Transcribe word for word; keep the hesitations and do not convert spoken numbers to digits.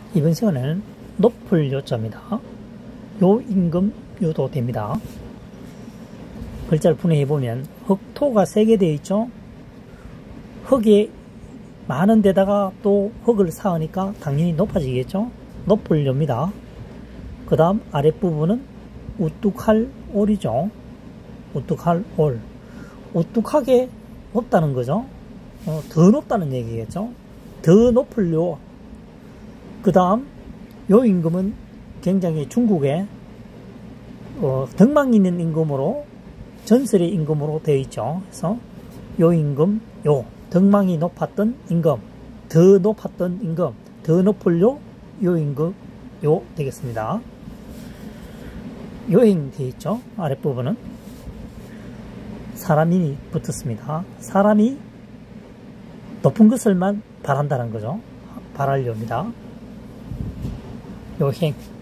이번 시간에는 높을 요자입니다. 요 임금 요도 됩니다. 글자를 분해해보면 흑토가 세 개 되어 있죠. 흑이 많은 데다가 또 흑을 쌓으니까 당연히 높아지겠죠. 높을 요입니다. 그 다음 아랫부분은 우뚝할 올이죠. 우뚝할 올. 우뚝하게 높다는 거죠. 어, 더 높다는 얘기겠죠. 더 높을 요. 그 다음 요 임금은 굉장히 중국에 어, 덕망 있는 임금으로 전설의 임금으로 되어 있죠. 그래서 요 임금, 요 덕망이 높았던 임금, 더 높았던 임금, 더 높을 요, 요 임금, 요 되겠습니다. 요행 되어 있죠. 아랫부분은 사람이 붙었습니다. 사람이 높은 것을만 바란다는 거죠. 바랄 요입니다. 요행.